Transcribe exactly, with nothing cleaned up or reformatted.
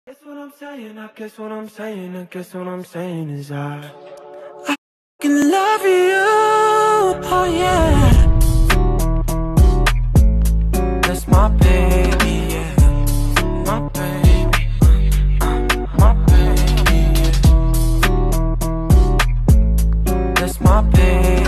Guess what I'm saying, I guess what I'm saying, I guess what I'm saying is I I can love you, oh yeah. That's my baby, yeah. My baby, my baby, yeah. That's my baby.